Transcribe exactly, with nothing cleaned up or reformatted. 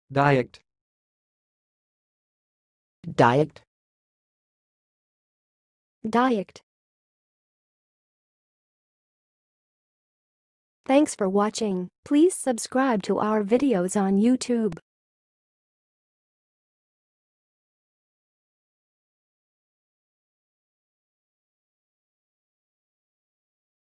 diact, diact, diact. Thanks for watching. Please subscribe to our videos on YouTube.